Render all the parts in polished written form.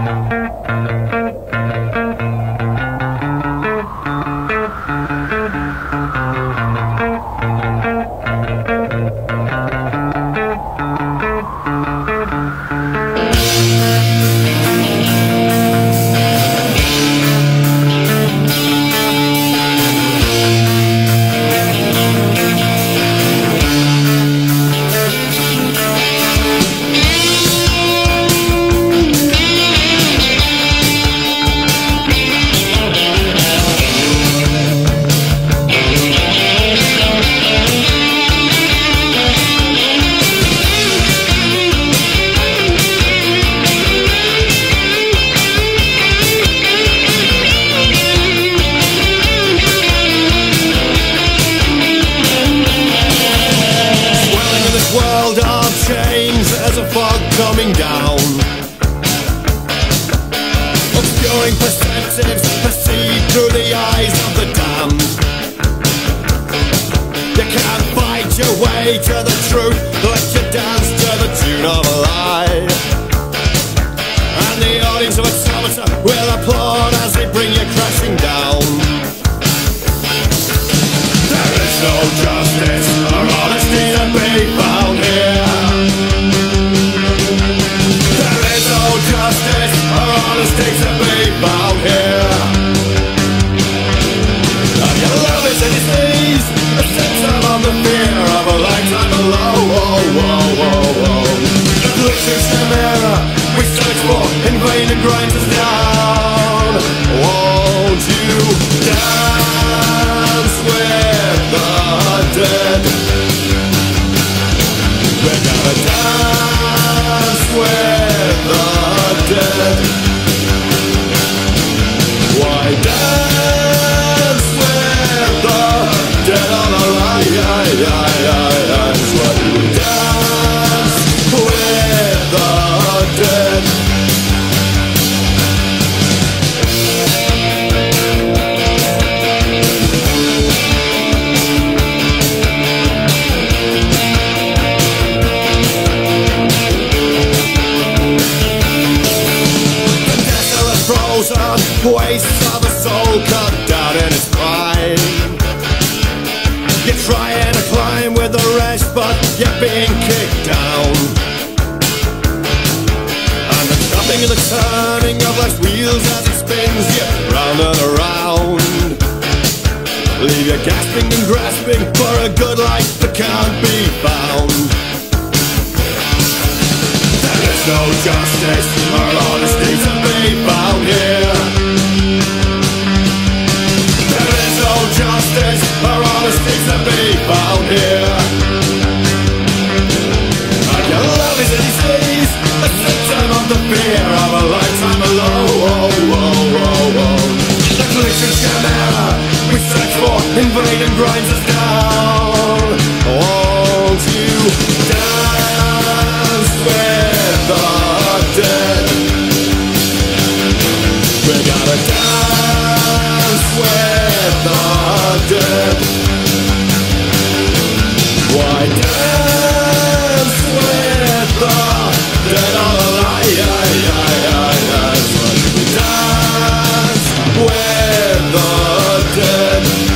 Coming down, obscuring perceptives perceived through the eyes of the damned. You can't fight your way to the truth, let you dance to the tune of a lie. And the audience of automata will applaud as they bring you crashing down. There is no justice or honesty to be found here. Justice or honesty to be found here. And your love is in its knees, a symptom of the fear of a lifetime below. The glitching chimera we search for in vain and grinds us down. Won't you dance with the dead? We're gonna dance with the dead. Why dance with the dead on the rise? Why do we dance with the dead? Wastes of a soul cut down in its prime. You're trying to climb with the rest, but you're being kicked down. And the chopping and the turning of life's wheels as it spins you round and around. Leave you gasping and grasping for a good life that can't be found. There is no justice or honesty to be found here. Justice or honesty to be found here. And your love is in its knees, a symptom of the fear of a lifetime alone. The glitching chimera we search for in vain and grinds us down. Won't you dance with the dead? We gotta dance with the dead. Why dance with the dead on the line? Dance with the dead.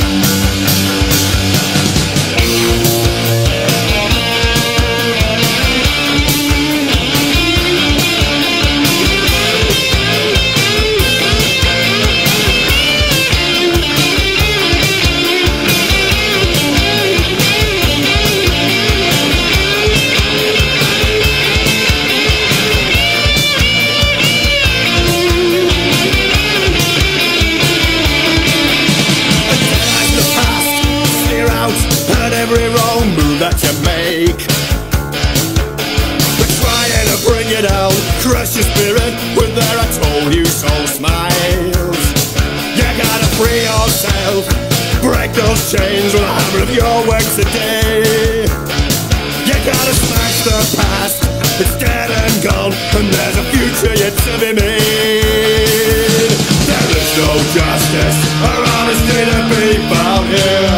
Every wrong move that you make, they're trying to bring you down, crush your spirit with their I told you so smiles. You gotta free yourself, break those chains with the hammer of your work today. You gotta smash the past, it's dead and gone, and there's a future yet to be made. There is no justice or honesty to be found here.